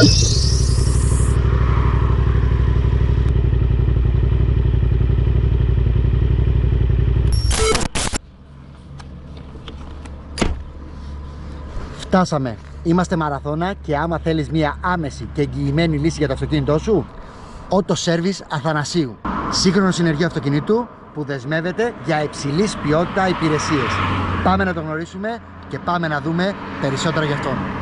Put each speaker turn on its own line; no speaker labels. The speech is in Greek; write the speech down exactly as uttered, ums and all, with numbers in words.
Φτάσαμε. Είμαστε μαραθώνα και άμα θέλεις μια άμεση και εγγυημένη λύση για το αυτοκίνητό σου, Auto Service Αθανασίου. Σύγχρονο συνεργείο αυτοκινήτου που δεσμεύεται για υψηλής ποιότητα υπηρεσίες. Πάμε να το γνωρίσουμε και πάμε να δούμε περισσότερα γι' αυτό.